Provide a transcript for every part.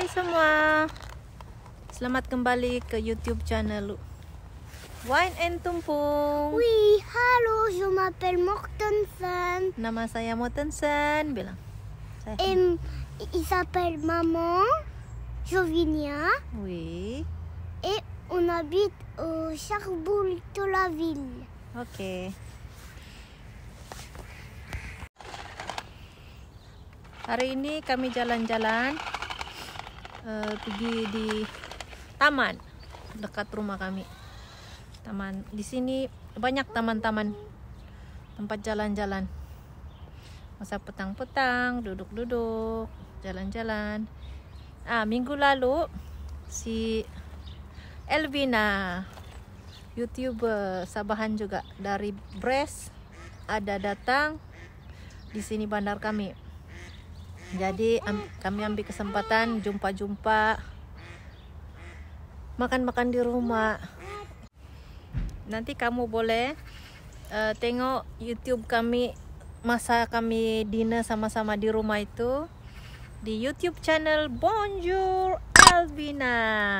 semua, selamat kembali ke YouTube channel Wine and Tumpung. Oui, halo, je m'appelle Mortensen. Nama saya Mortensen, bilang. Il s'appelle Maman, Jovinia, Oui. et on habite au Charboul de la ville. Oke. Hari ini kami jalan-jalan pergi di taman dekat rumah kami. Taman di sini banyak taman-taman, tempat jalan-jalan. Masa petang-petang, duduk-duduk, jalan-jalan. Minggu lalu si Elvina, YouTuber Sabahan juga dari Brest, ada datang di sini bandar kami. Jadi kami ambil kesempatan jumpa-jumpa, makan-makan di rumah. Nanti kamu boleh tengok YouTube kami masa kami dinner sama-sama di rumah itu di YouTube channel Bonjour Alvina.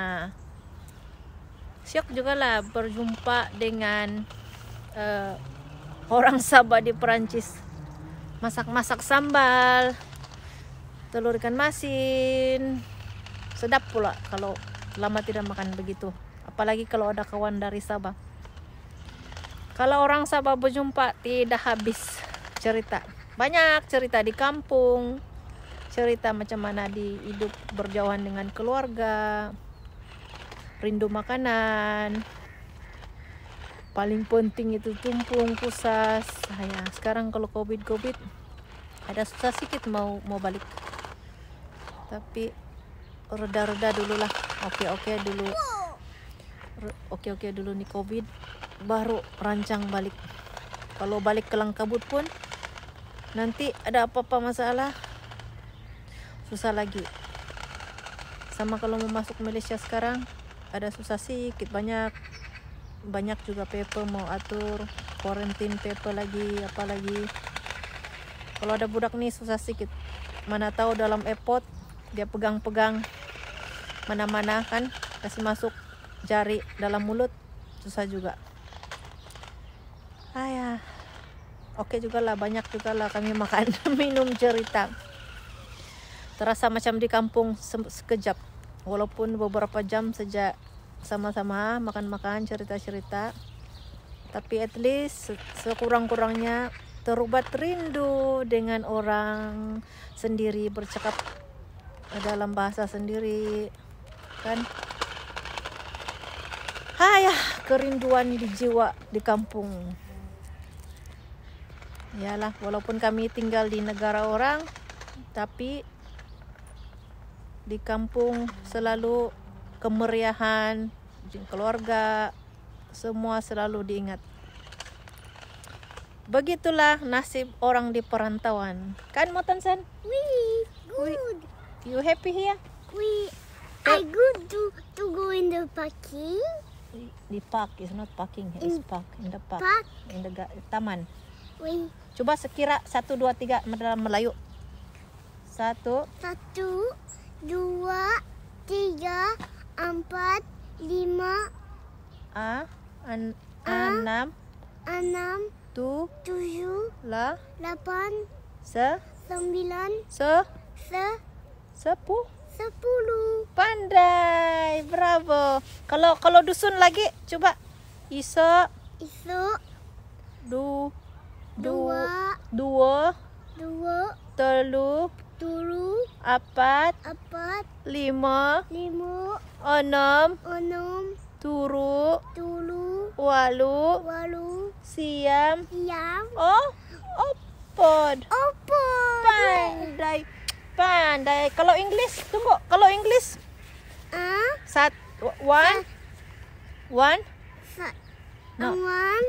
Syok juga lah berjumpa dengan orang Sabah di Perancis. Masak-masak sambal, telur ikan masin, sedap pula kalau lama tidak makan begitu. Apalagi kalau ada kawan dari Sabah. Kalau orang Sabah berjumpa tidak habis cerita. Banyak cerita di kampung, cerita macam mana di hidup berjauhan dengan keluarga, rindu makanan. Paling penting itu tumpung, pusas. Sekarang kalau covid ada susah sedikit mau balik. Tapi reda-reda dulu lah. Oke dulu nih covid, baru rancang balik. Kalau balik ke Langkabut pun nanti ada apa-apa masalah, susah lagi. Sama kalau mau masuk Malaysia sekarang ada susah sedikit, banyak juga paper mau atur, quarantine paper lagi, apalagi kalau ada budak nih susah sedikit. Mana tahu dalam airport dia pegang-pegang mana-mana kan, kasih masuk jari dalam mulut, susah juga. Oke juga lah, banyak juga lah kami makan minum cerita. Terasa macam di kampung sekejap, walaupun beberapa jam sejak sama-sama makan-makan cerita-cerita, tapi at least sekurang-kurangnya terubat rindu dengan orang sendiri, bercakap dalam bahasa sendiri kan. Kerinduan di jiwa di kampung. Yalah, walaupun kami tinggal di negara orang, tapi di kampung selalu kemeriahan keluarga, semua selalu diingat. Begitulah nasib orang di perantauan. Kan Mortensen? Oui, good. You happy here? Oui, I good to go in the parking. Di park, is not parking, it's park. In the park. In the taman. Oui. Coba sekira 1, 2, 3 dalam Melayu. 1, 2, 3, 4, 5, 6, 6, 6, 7, 8, 9, 10. 10. Pandai, bravo. Kalau dusun lagi, coba iso, dua, telu, 4, 5, 6, 7, 8, siam. Opod. Pandai. Kalau English, tunggu. Kalau English, 1, 1, 1, 2,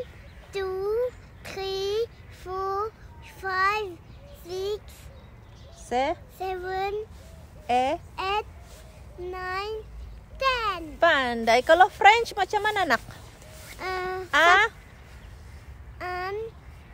3, 4, 5, 6, 7, 8, 9, 10. Pandai. Kalau French macam mana, nak? 1,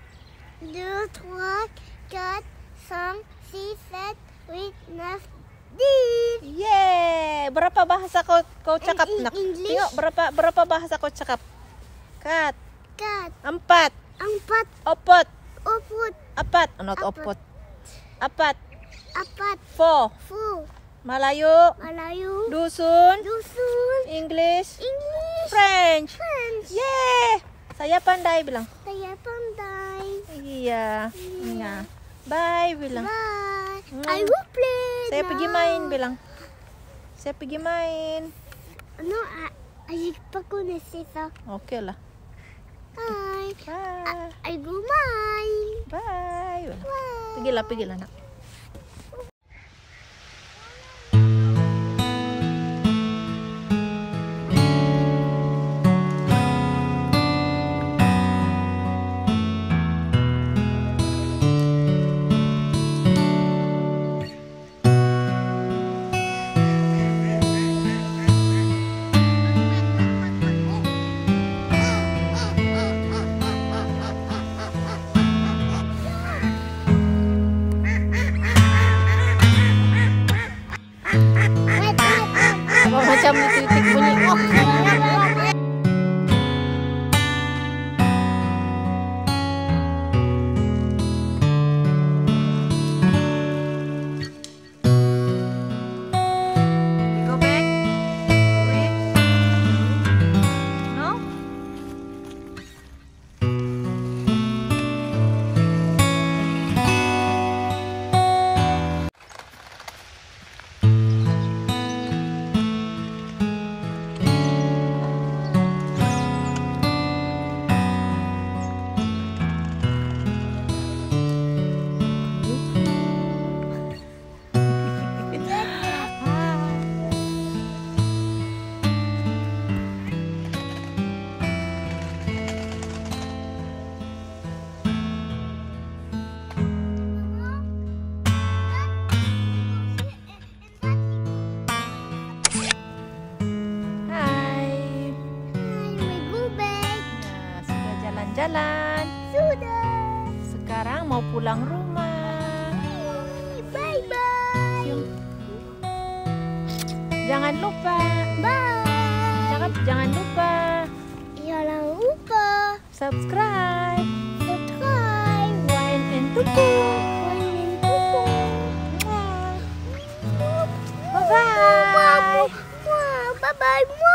2, 3, 4, 5, 6, 7, 8, 9, 10. This. Yeay! Berapa bahasa kau cakap, In nak? English? Tengok berapa bahasa kau cakap. Kat. Kat. 4. 4. Opot. Oput. Apat. Not Apat. opot. Apat. 4. 4. 4. Malayu. Melayu. Dusun. Dusun. English. English. French. French. Yeay! Saya pandai bilang. Saya pandai. Iya. Iya. Bye bilang. Bye. Hmm. I will play. Saya now. pergi main bilang. Saya pergi main. No, I pakai nasihat. Oke lah. Bye. Bye. I go main. Bye. Bye. Pergilah nak. Apa macam titik bunyi? Oh. Go back. Wait. No? Hai. We go back. Nah, sudah jalan-jalan. Sudah. Sekarang mau pulang rumah. Bye bye. Cium. Jangan lupa. Bye. Jangan lupa Jangan lupa subscribe. subscribe. Wine and Tuku. Bye Bye bye. bye.